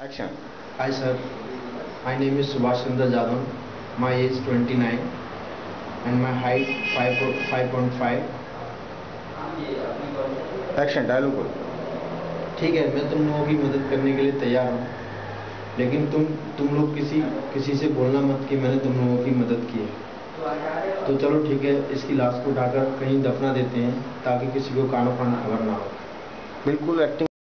Action. Hi sir, my name is Subhash Chandra Jadhav. My age 29 and my height 5.5. Action. Dialogue बोलो. ठीक है, मैं तुम लोगों की मदद करने के लिए तैयार हूँ, लेकिन तुम लोग किसी से बोलना मत कि मैंने तुम लोगों की मदद की है। तो चलो ठीक है, इसकी लाश को उठाकर कहीं दफना देते हैं ताकि किसी को कानो कान खबर ना हो। बिल्कुल एक्टिंग